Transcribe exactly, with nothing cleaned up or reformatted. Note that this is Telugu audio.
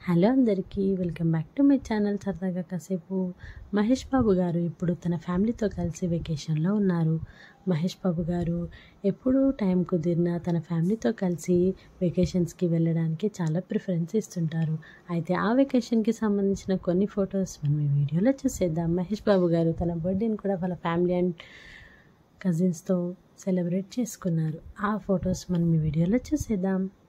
హలో అందరికీ welcome back to my channel సరదాగా కాసేపు. మహేష్ బాబు గారు ఇప్పుడు తన ఫ్యామిలీతో కలిసి వెకేషన్లో ఉన్నారు. మహేష్ బాబు గారు ఎప్పుడు టైం కుదిరినా తన ఫ్యామిలీతో కలిసి వెకేషన్స్కి వెళ్ళడానికి చాలా ప్రిఫరెన్స్ ఇస్తుంటారు. అయితే ఆ వెకేషన్కి సంబంధించిన కొన్ని ఫొటోస్ మనం ఈ వీడియోలో చూసేద్దాం. మహేష్ బాబు గారు తన బర్త్డేని కూడా వాళ్ళ ఫ్యామిలీ అండ్ కజిన్స్తో సెలబ్రేట్ చేసుకున్నారు. ఆ ఫొటోస్ మనం ఈ వీడియోలో చూసేద్దాం.